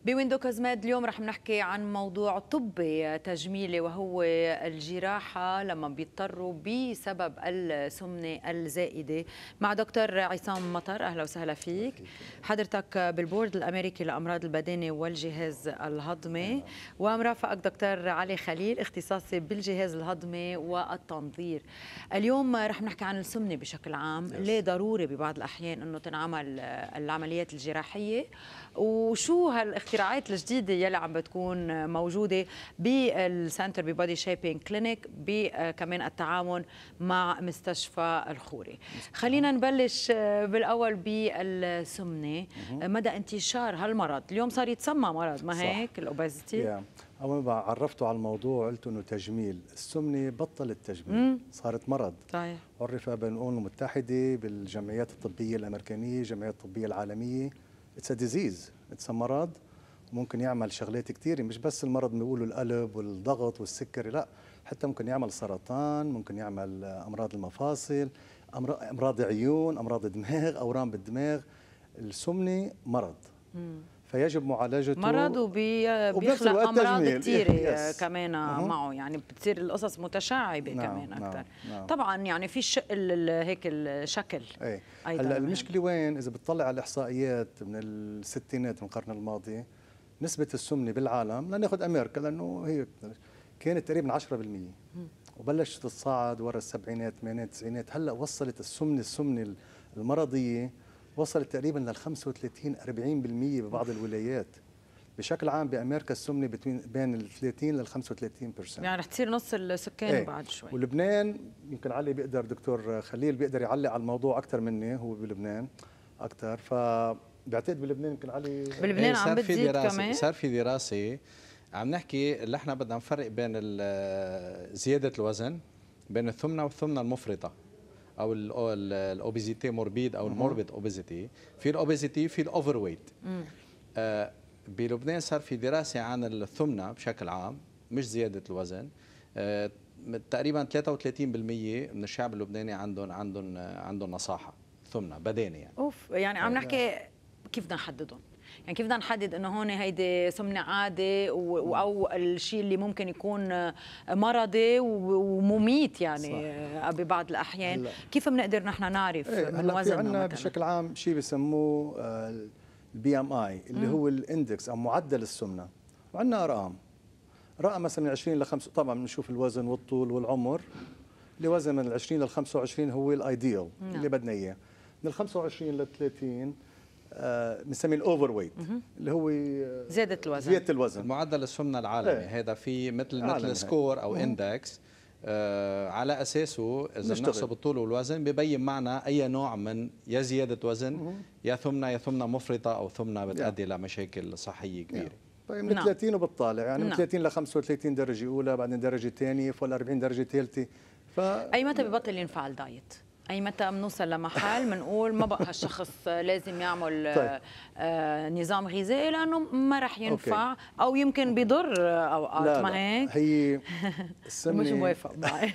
بويندو كوزميد اليوم رح نحكي عن موضوع طبي تجميلي وهو الجراحة لما بيضطروا بسبب السمنة الزائدة مع دكتور عصام مطر. أهلا وسهلا فيك. حضرتك بالبورد الأمريكي لأمراض البدانة والجهاز الهضمي، ومرافقك دكتور علي خليل اختصاصي بالجهاز الهضمي والتنظير. اليوم رح نحكي عن السمنة بشكل عام، ليه ضروري ببعض الأحيان أنه تنعمل العمليات الجراحية، وشو هالاختراعات الجديدة يلي عم بتكون موجودة بالسنتر ببودي شيبينج كلينيك، كمان التعاون مع مستشفى الخوري. خلينا نبلش بالأول بالسمنة. مدى انتشار هالمرض اليوم صار يتسمى مرض، ما هيك؟ الأوبيزيتي. أول ما عرفته على الموضوع قلت إنه تجميل، السمنة بطلت تجميل، صارت مرض. صحيح. عرف بالأمم المتحدة بالجمعيات الطبية الأمريكانية، الجمعيات الطبية العالمية، اتس ديزيز، اتس مرض، ممكن يعمل شغلات كثيرة، مش بس المرض بيقولوا القلب والضغط والسكري، لا، حتى ممكن يعمل سرطان، ممكن يعمل أمراض المفاصل، أمراض عيون، أمراض دماغ، أورام بالدماغ. السمنة مرض. فيجب معالجته مرض وبيخلق امراض كثيره كمان معه، يعني بتصير القصص متشعبه كمان اكثر. طبعا يعني في هيك الشكل. هلا المشكله وين؟ اذا بتطلع على الاحصائيات من الستينات من القرن الماضي، نسبه السمنه بالعالم، لناخذ امريكا لانه هي كانت تقريبا 10%، وبلشت تتصاعد ورا السبعينات ثمانينات التسعينات. هلا وصلت السمنه المرضيه وصلت تقريبا لل 35 40% ببعض الولايات. بشكل عام بامريكا السمنه بين ال 30 لل 35%، يعني رح تصير نص السكان بعد شوي. ولبنان يمكن علي بيقدر، دكتور خليل بيقدر يعلق على الموضوع اكثر مني، هو بلبنان اكثر، فبعتقد بلبنان يمكن علي بلبنان عم بتزيد كمان. صار في دراسه عم نحكي اللي احنا بدنا نفرق بين زياده الوزن، بين الثمنه والثمنه المفرطه، او الاوبيزيتي موربيد او الموربيد اوبيزيتي. في الاوبيزيتي في الاوفر ويت. بلبنان صار في دراسه عن الثمنه بشكل عام، مش زياده الوزن. تقريبا 33% من الشعب اللبناني عندهم نصاحه ثمنه بدانه يعني. يعني عم نحكي كيف بدنا نحددهم؟ يعني كيف بدنا نحدد انه هون هيدي سمنه عادي او الشيء اللي ممكن يكون مرضي ومميت يعني ببعض الاحيان؟ كيف بنقدر نحن نعرف من وزننا؟ في عندنا بشكل عام شيء بسموه البي ام اي، اللي هو الاندكس او معدل السمنه، وعندنا رقم مثلا من 20 ل 5. طبعا بنشوف الوزن والطول والعمر. اللي وزن من 20 ل 25 هو الايديال اللي بدنا اياه. من ال 25 لل 30 بنسميه الاوفر ويت، اللي هو زياده الوزن. معدل السمنه العالمي هذا في مثل سكور او اندكس، على اساسه اذا بنحسب الطول والوزن ببين معنا اي نوع من يا زياده وزن يا ثمنه مفرطه او ثمنه بتؤدي لمشاكل صحيه كبيره. طيب من 30 وبتطالع، يعني من 30 ل 35 درجه اولى، بعدين درجه ثانيه، فوق ال 40 درجه ثالثه. اي متى ببطل ينفع الدايت؟ اي متى بنوصل لمحل بنقول ما بقى هالشخص لازم يعمل نظام غذائي لانه ما رح ينفع او يمكن بيضر اوقات؟ ما هيك؟ هي السمنه مش موافق معي.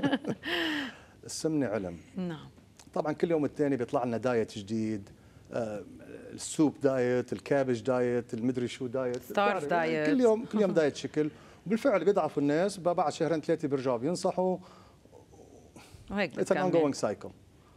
السمنه علم. نعم. طبعا كل يوم الثاني بيطلع لنا دايت جديد، السوب دايت، الكابج دايت، المدري شو دايت، ستارف دايت، كل يوم دايت شكل. وبالفعل بيضعفوا الناس، بعد شهرين ثلاثه بيرجعوا بينصحوا، وهيك اتس ان اونجوينج سايكل.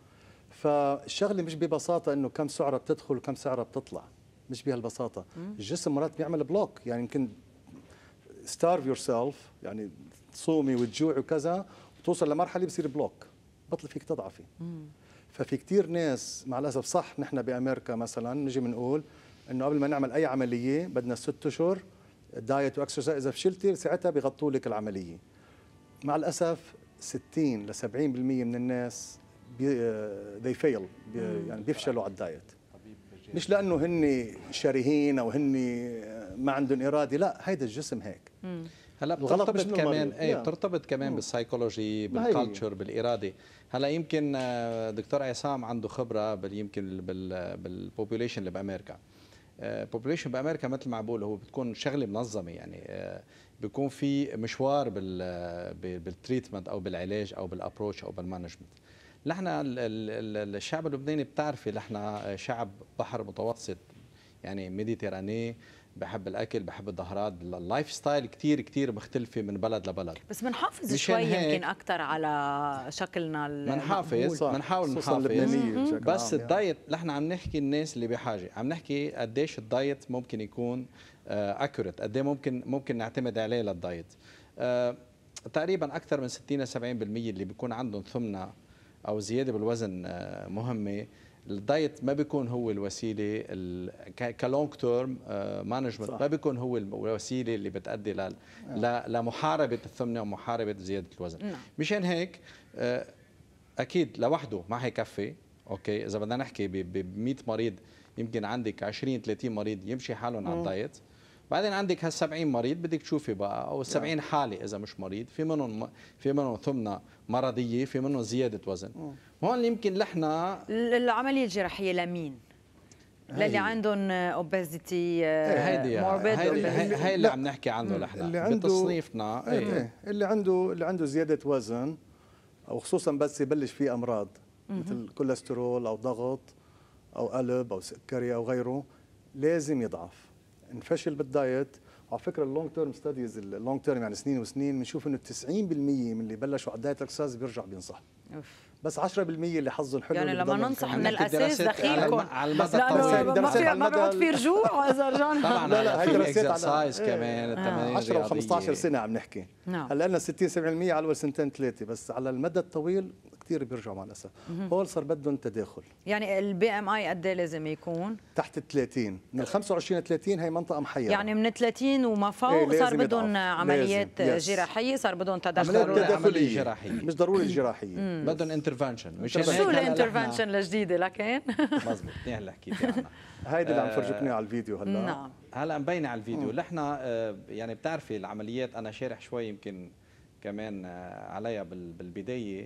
فالشغله مش ببساطه انه كم سعره بتدخل وكم سعره بتطلع، مش بهالبساطه. الجسم مرات بيعمل بلوك، يعني يمكن ستارف يور سيلف، يعني تصومي وتجوعي وكذا، وتوصل لمرحله بصير بلوك، بطل فيك تضعفي. ففي كثير ناس مع الاسف، صح نحن بامريكا مثلا نجي بنقول انه قبل ما نعمل اي عمليه بدنا 6 اشهر دايت واكسرسايز، اذا فشلتي ساعتها بيغطوا لك العمليه. مع الاسف 60 ل 70% من الناس they fail، يعني بيفشلوا على الدايت، مش لانه هن شرهين او هن ما عندهم اراده، لا، هيدا الجسم هيك. هلا بترتبط كمان بترتبط كمان بالسايكولوجي، بالكالتشر، بالاراده. هلا يمكن دكتور عصام عنده خبره يمكن بالبوبوليشن اللي بامريكا. البوبوليشن بامريكا مثل ما بقول هو بتكون شغله منظمه، يعني بيكون في مشوار بالتريتمنت او بالعلاج او بالابروتش او بالمانجمنت. نحن الشعب اللبناني بتعرفي نحن شعب بحر متوسط، يعني ميديتراني، بحب الاكل، بحب الظهرات، اللايف ستايل كثير كثير مختلفه من بلد لبلد. بس بنحافظ شوي يمكن اكثر على شكلنا بنحاول نحافظ، بس الدايت نحن عم نحكي الناس اللي بحاجه، عم نحكي قديش الدايت ممكن يكون اكوريت، قد ايه ممكن نعتمد عليه للدايت. تقريبا اكثر من 60 ل 70% اللي بيكون عندهم ثمنه او زياده بالوزن مهمه، الدايت ما بيكون هو الوسيله كلونج تيرم مانجمنت، ما بيكون هو الوسيله اللي بتؤدي لمحاربه الثمنه ومحاربه زياده الوزن. مشان هيك اكيد لوحده ما حيكفي. اوكي، اذا بدنا نحكي ب 100 مريض يمكن عندك 20 30 مريض يمشي حالهم على الدايت، بعدين عندك هال 70 مريض بدك تشوفي بقى، او ال 70 حاله اذا مش مريض، في منهم ثمنه مرضيه، في منهم زياده وزن. هون اللي يمكن لحنا العمليه الجراحيه لمين؟ للي عندهم اوبيزيتي موربيد، هي اللي عم نحكي عنه لحنا بتصنيفنا. اللي عنده زياده وزن، او خصوصا بس يبلش فيه امراض مثل كوليسترول او ضغط او قلب او سكري او غيره، لازم يضعف. انفشل بالدايت. على فكره اللونج تيرم ستاديز، اللونج تيرم يعني سنين وسنين، بنشوف انه 90% من اللي بلشوا على الدايت اكسرسايز بيرجع بينصح. بس 10% اللي حظهم حلو يعني لما ننصح من الاساس دخيلكم على المدى الطويل، ما بيقعد في رجوع اذا رجعنا. طبعا لا، هي اكسرسايز كمان 10 و15 سنه عم نحكي. هلا لنا 60 70% على اول سنتين ثلاثه، بس على المدى الطويل كثير بيرجعوا مع الاسف. هول صار بدهم تداخل. يعني البي ام اي قد ايه لازم يكون؟ تحت ال 30، من ال 25 ل 30 هي منطقه محيره. يعني من 30 وما فوق صار بدهم عمليات جراحيه، صار بدهم تدخليه جراحيه، مش ضروري الجراحيه، بدهم انترفنشن. شو الانترفنشن الجديده لكن؟ مزبوط، منيح اللي حكيتي عنها. هيدي اللي عم فرجوكم على الفيديو هلا. نعم، هلا مبينه على الفيديو. نحن يعني بتعرفي العمليات، انا شارح شوي يمكن كمان عليها بالبدايه.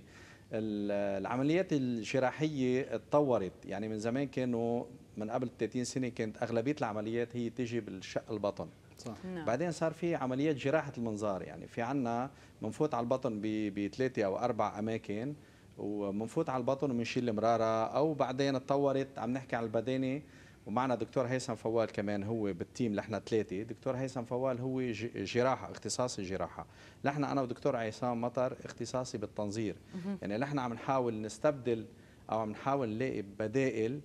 العمليات الجراحيه اتطورت، يعني من زمان كانوا من قبل 30 سنه كانت اغلبيه العمليات هي تيجي بالشق البطن. صح. بعدين صار في عمليات جراحه المنظار، يعني في عنا بنفوت على البطن بثلاثه او اربع اماكن، وبنفوت على البطن وبنشيل المراره، او بعدين اتطورت عم نحكي على البدانه. ومعنا دكتور هيثم فوال كمان هو بالتيم، نحن ثلاثه. دكتور هيثم فوال هو جراحه، اختصاصي جراحه. نحن انا ودكتور عصام مطر اختصاصي بالتنظير. يعني نحن عم نحاول نستبدل او عم نحاول نلاقي بدائل،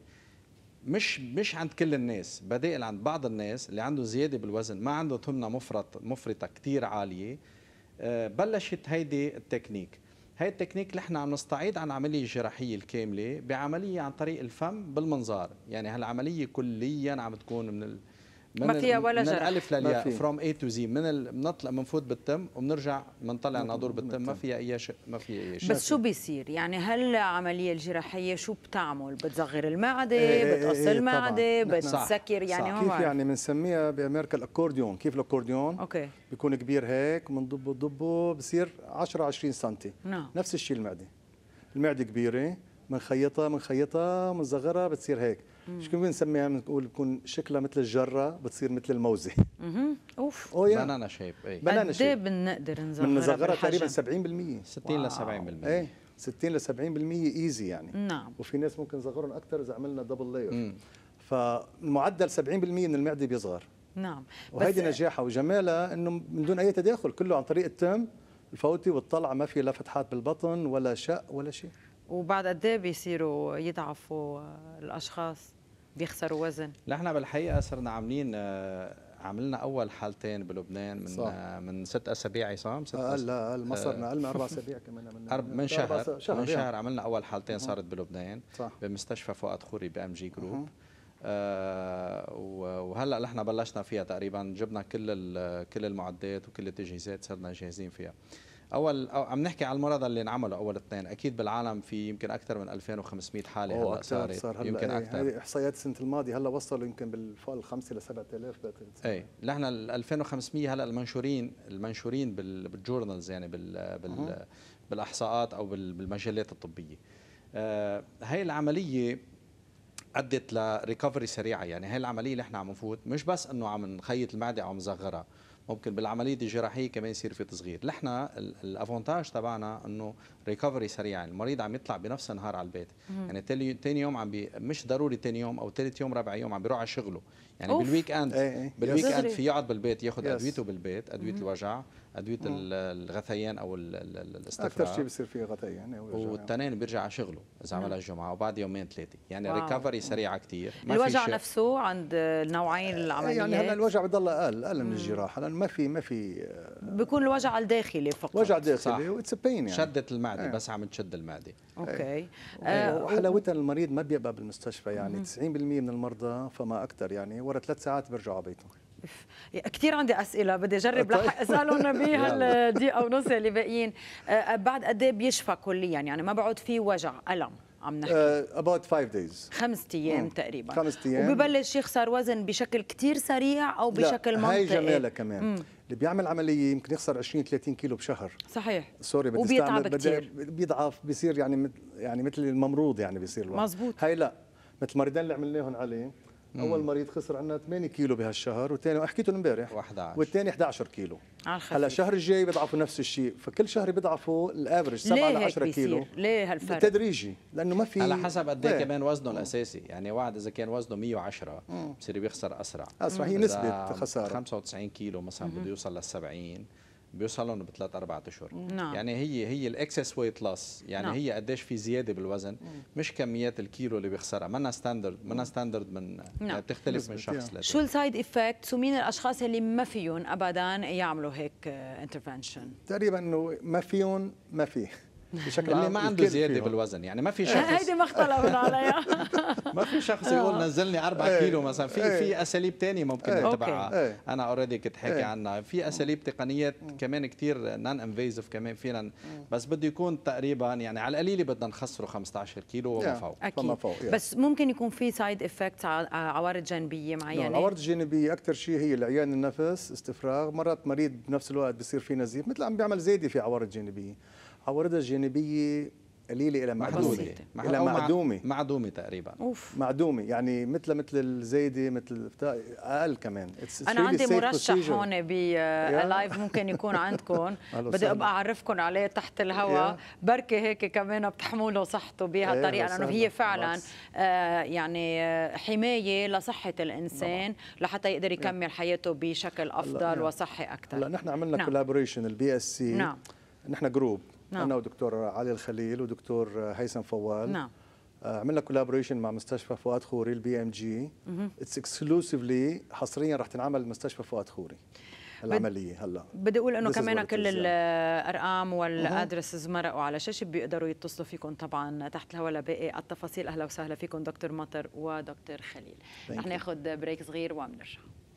مش عند كل الناس، بدائل عند بعض الناس اللي عنده زياده بالوزن، ما عنده ثمنه مفرطه كثير عاليه. بلشت هيدي التكنيك. هاي التكنيك نحن عم نستعيد عن العمليه الجراحيه الكامله بعمليه عن طريق الفم بالمنظار. يعني هالعمليه كليا عم تكون ما فيها ولا من جرح، الالف للياء، فروم اي تو زي، بنطلع بنفوت بالتم وبنرجع بنطلع نادور بالتم، ما فيها اي شيء، ما فيها اي شيء. بس شو بيصير؟ يعني هالعمليه الجراحيه شو بتعمل؟ بتصغر المعده، بتقص المعده، بتسكر، يعني هو كيف يعني بنسميها بامريكا الاكورديون. كيف الاكورديون؟ اوكي، بيكون كبير هيك، بنضبه بصير 10 20 سم. نفس الشيء المعده كبيره، بنخيطها بنصغرها بتصير هيك. شو بنسميها؟ بنقول بكون شكلها مثل الجره، بتصير مثل الموزه. اوف، بنانا شيب. بنانا شيب. قد ايه بنصغرها تقريبا 70%، 60 ل 70%. ايه 60 ل 70% ايزي يعني. نعم. وفي ناس ممكن نصغرهم اكثر اذا عملنا دبل لاير. فالمعدل 70% من المعده بيصغر. نعم. وهيدي نجاحها وجمالها انه من دون اي تداخل، كله عن طريق التم الفوتي والطلعه، ما في لا فتحات بالبطن ولا شق ولا شيء. وبعد قد ايه بيصيروا يضعفوا الاشخاص، بيخسروا وزن؟ نحن بالحقيقه صرنا عملنا اول حالتين بلبنان من 6 اسابيع. عصام اقل ما صرنا اقل من 4 اسابيع كمان. من شهر عملنا اول حالتين صارت بلبنان. صح. بمستشفى فؤاد خوري بام جي جروب. وهلا نحن بلشنا فيها تقريبا، جبنا كل المعدات وكل التجهيزات، صرنا جاهزين فيها. عم نحكي على المرضى اللي انعملوا اول اثنين. اكيد بالعالم في يمكن اكثر من 2500 حاله هلا صار يمكن اكثر. هي احصائيات السنه الماضيه، هلا وصلوا يمكن بالفوق ال 5 ل 7000 اي نحن ال 2500 هلا المنشورين بالجورنالز، يعني بالاحصاءات او بالمجلات الطبيه. هي العمليه ادت لريكفري سريعه. يعني هي العمليه اللي احنا عم نفوت مش بس انه عم نخيط المعده او عم نصغرها، ممكن بالعمليه الجراحيه كمان يصير في تصغير. نحن الافونتاج تبعنا انه ريكفري سريع، المريض عم يطلع بنفس النهار على البيت. يعني ثاني يوم مش ضروري ثاني يوم او ثالث يوم رابع يوم عم بيروح على شغله. يعني بالويك اند في يقعد بالبيت ياخذ ادويته بالبيت، ادويه الوجع، ادويه الغثيان او الاستفراغ. اكثر شيء بيصير فيه غثيان والتنين بيرجع على شغله اذا عملها الجمعه وبعد يومين ثلاثه. يعني ريكفري سريعه كثير. الوجع نفسه عند نوعين العمليات يعني هلا الوجع بضل اقل من الجراحه، لانه ما في بيكون الوجع الداخلي فقط. وجع داخلي واتس بين يعني شدة المعده بس عم تشد المعده. اوكي. وحلاوتها المريض ما بيبقى بالمستشفى، يعني 90% من المرضى فما اكثر يعني ورا 3 ساعات بيرجعوا على بيتهم. كثير عندي اسئله بدي اجرب لحق اسالهم بهالدقيقه ونص اللي باقيين. بعد قد ايه بيشفى كليا؟ يعني ما بعد في وجع الم عم نحكي about 5 days 5 ايام تقريبا. 5 ايام وببلش يخسر وزن بشكل كثير سريع او بشكل منطقي؟ هاي جمالها كمان. اللي بيعمل عمليه يمكن يخسر 20 30 كيلو بشهر. صحيح. سوري وبيتعب كثير، بيضعف، بيصير يعني مثل الممروض يعني بيصير الواحد. مزبوط. هاي لا، مثل المريضين اللي عملناهم عليه. اول مريض خسر عندنا 8 كيلو بهالشهر، والثاني حكيته امبارح والثاني 11 كيلو. هلا الشهر الجاي بيضعفوا نفس الشيء، فكل شهر بيضعفوا الافرج 7 ل 10 كيلو. ليه هالفرق؟ تدريجي، لانه ما في على حسب قد ايه كمان وزنه الاساسي. يعني واحد اذا كان وزنه 110 بصير بيخسر اسرع. هي نسبه خساره. 95 كيلو مثلا بده يوصل لل 70 بيوصلون بثلاث 4 اشهر. نعم. يعني هي الاكسس ويت لوس، يعني نعم. هي قديش في زياده بالوزن، مش كميات الكيلو اللي بيخسرها. منا ستاندرد من نعم. يعني بتختلف من شخص لشخص. شو السايد افكت ومين الاشخاص اللي ما فيهم ابدا يعملوا هيك انترفنشن؟ تقريبا انه ما فيهم، ما فيه بشكل اللي ما عنده زياده بالوزن. يعني ما في شخص هيدي ما اختلفنا عليها. ما في شخص يقول نزلني 4 كيلو مثلا. في اساليب ثانيه ممكن نتبعها. انا اوريدي كنت حكي عنها. في اساليب تقنيات كمان كثير نون انفيزيف كمان فينا، بس بده يكون تقريبا يعني على القليله بدنا نخسره 15 كيلو وما فوق. اكيد. بس ممكن يكون في سايد افكت عوارض جانبيه معينه. العوارض الجانبيه اكثر شيء هي العيان النفس، استفراغ، مرات مريض بنفس الوقت بصير فيه نزيف، مثل عم بيعمل زياده في عوارض جانبيه. عوارضها الجانبيه قليله الى معدومه تقريبا. معدومه يعني مثل الزايده، مثل اقل كمان. انا عندي مرشح هون بلايف ممكن يكون عندكم. بدي ابقى اعرفكم عليه تحت الهواء، بركي هيك كمان بتحملوا صحته بهالطريقه، لانه هي فعلا يعني حمايه لصحه الانسان لحتى يقدر يكمل حياته بشكل افضل وصحي اكثر. هلا نحن عملنا كولابوريشن البي اس سي. نحن جروب، انا ودكتور علي الخليل ودكتور هيثم فوال. عملنا كولابوريشن مع مستشفى فؤاد خوري البي ام جي. اتس اكسكلوسيفلي حصريا رح تنعمل بمستشفى فؤاد خوري العمليه. هلا بدي اقول انه كمان كل الارقام والادرسز مرقوا على شاشه، بيقدروا يتصلوا فيكم طبعا تحت الهواء لباقي التفاصيل. اهلا وسهلا فيكم دكتور مطر ودكتور خليل. رح ناخذ بريك صغير وبنرجع.